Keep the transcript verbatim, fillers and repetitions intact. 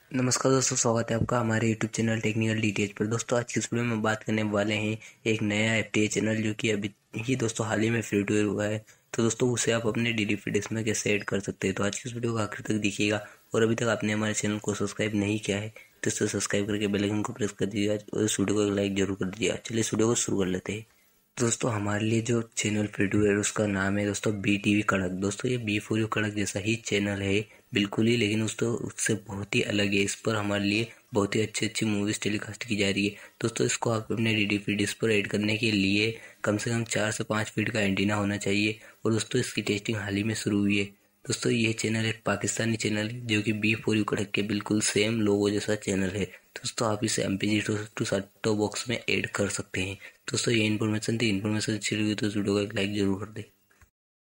नमस्कार दोस्तों, स्वागत है आपका हमारे यूट्यूब चैनल टेक्निकल डीटेल्स पर। दोस्तों आज की इस वीडियो में बात करने वाले हैं एक नया एफटीए चैनल जो कि अभी ही दोस्तों हाल ही में फ्री टू एयर हुआ है। तो दोस्तों उसे आप अपने डीडी फ्री डिस्क में कैसे ऐड कर सकते हैं। तो आज की इस वीडियो को आखिर तक देखिएगा और अभी तक आपने हमारे चैनल को सब्सक्राइब नहीं किया है तो इसे सब्सक्राइब करके बेल आइकन को प्रेस कर दीजिएगा और इस वीडियो को एक लाइक जरूर कर दीजिएगा। चलिए इस वीडियो को शुरू कर लेते हैं। दोस्तों हमारे लिए जो चैनल फ्री टू एयर उसका नाम है दोस्तों बी टीवी कड़क। दोस्तों ये बी फॉर यू कड़क जैसा ही चैनल है बिल्कुल ही, लेकिन उस तो उससे बहुत ही अलग है। इस पर हमारे लिए बहुत ही अच्छी अच्छी मूवीज़ टेलीकास्ट की जा रही है। दोस्तों इसको आप अपने डी डी फ्री डिस्क पर ऐड करने के लिए कम से कम चार से पाँच फीट का एंटीना होना चाहिए और दोस्तों इसकी टेस्टिंग हाल ही में शुरू हुई है। दोस्तों ये चैनल एक पाकिस्तानी चैनल है जो कि बी फॉर यू कड़क के बिल्कुल सेम लोगो जैसा चैनल है। दोस्तों आप इसे M P G two set top box में ऐड कर सकते हैं। दोस्तों ये इन्फॉर्मेशन थी। इन्फॉर्मेशन अच्छी लगी तो इस वीडियो को एक लाइक जरूर कर दें।